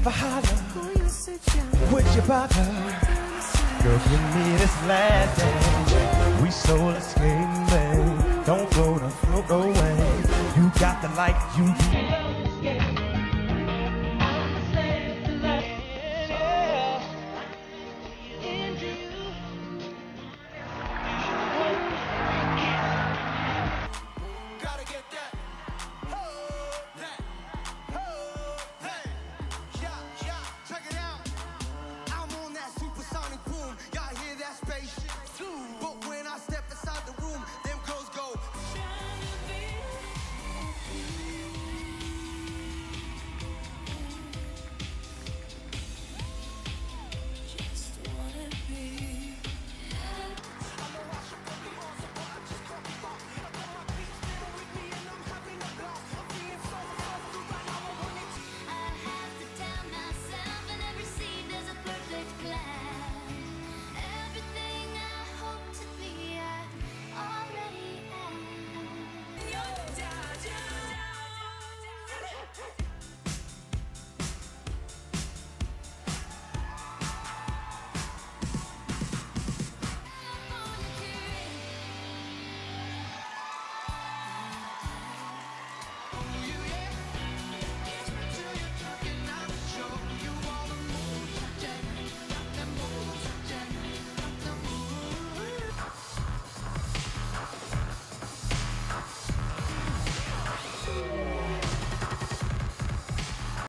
never holler. Would you bother? Girl, give me this last dance. We soul escape, babe. Don't float away. You got the light, you